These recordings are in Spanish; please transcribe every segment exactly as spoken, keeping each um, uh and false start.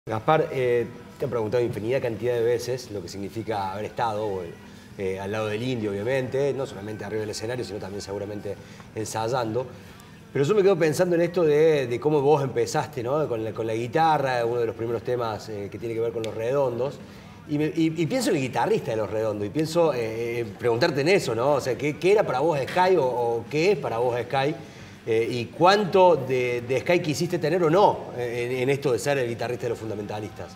Gaspar, eh, te he preguntado infinidad cantidad de veces lo que significa haber estado eh, al lado del Indio, obviamente, no solamente arriba del escenario, sino también seguramente ensayando. Pero yo me quedo pensando en esto de, de cómo vos empezaste, ¿no? Con la, con la guitarra, uno de los primeros temas eh, que tiene que ver con Los Redondos. Y, me, y, y pienso en el guitarrista de Los Redondos, y pienso eh, preguntarte en eso, ¿no? O sea, ¿qué, qué era para vos Sky o, o qué es para vos Sky? Eh, ¿Y cuánto de, de Sky quisiste tener o no en, en esto de ser el guitarrista de Los Fundamentalistas?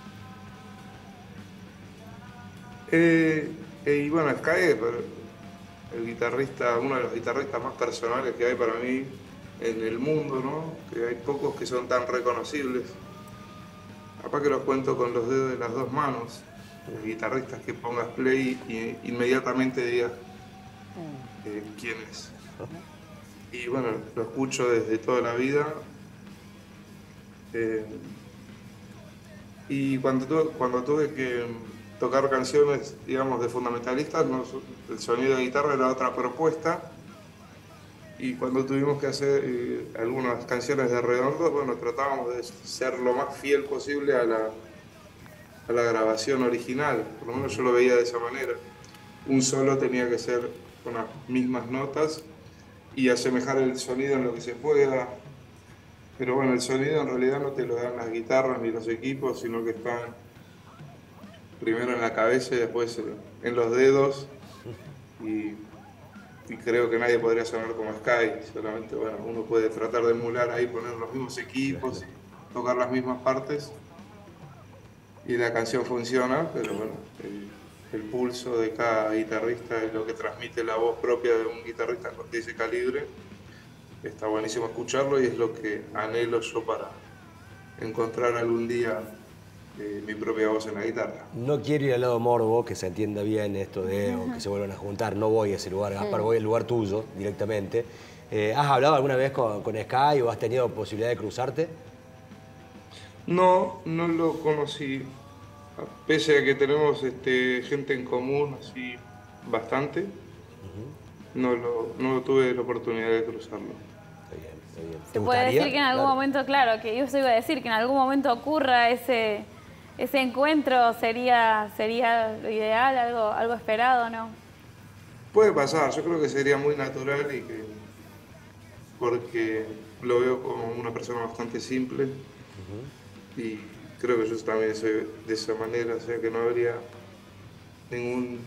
Eh, eh, y bueno, Sky es el guitarrista, uno de los guitarristas más personales que hay para mí en el mundo, ¿no? Que hay pocos que son tan reconocibles. Capaz que los cuento con los dedos de las dos manos. Eh, guitarristas que pongas play y inmediatamente digas eh, quién es. Y bueno, lo escucho desde toda la vida. Eh, y cuando tuve, cuando tuve que tocar canciones, digamos, de fundamentalistas, no, el sonido de guitarra era otra propuesta. Y cuando tuvimos que hacer eh, algunas canciones de Redondos, bueno, tratábamos de ser lo más fiel posible a la, a la grabación original. Por lo menos yo lo veía de esa manera. Un solo tenía que ser con las mismas notas y asemejar el sonido en lo que se pueda. Pero bueno, el sonido en realidad no te lo dan las guitarras ni los equipos, sino que están primero en la cabeza y después en los dedos. Y, y creo que nadie podría sonar como Sky, solamente bueno, uno puede tratar de emular ahí, poner los mismos equipos, tocar las mismas partes y la canción funciona, pero bueno, el, el pulso de cada guitarrista es lo que transmite la voz propia de un guitarrista de ese calibre. Está buenísimo escucharlo y es lo que anhelo yo para encontrar algún día eh, mi propia voz en la guitarra. No quiero ir al lado morbo, que se entienda bien esto de o que se vuelvan a juntar. No voy a ese lugar, Gaspar, voy al lugar tuyo directamente. Eh, ¿Has hablado alguna vez con, con Sky o has tenido posibilidad de cruzarte? No, no lo conocí. Pese a que tenemos este, gente en común, así, bastante, uh-huh. no, lo, no tuve la oportunidad de cruzarlo. Está bien, está bien. Se puede decir que en algún claro. momento, claro, que yo os iba a decir que en algún momento ocurra ese, ese encuentro, sería, sería lo ideal, algo, algo esperado, ¿no? Puede pasar, yo creo que sería muy natural y que, porque lo veo como una persona bastante simple uh-huh. y creo que yo también soy de esa manera, o sea que no habría ningún...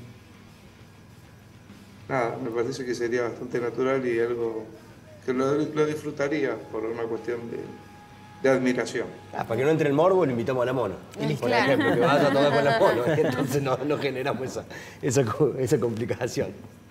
Nada, me parece que sería bastante natural y algo que lo, lo disfrutaría por una cuestión de, de admiración. Ah, para que no entre el morbo, lo invitamos a la mono. Y por claro. ejemplo, que vaya a tocar con la mono. Entonces no, no generamos esa, esa, esa complicación.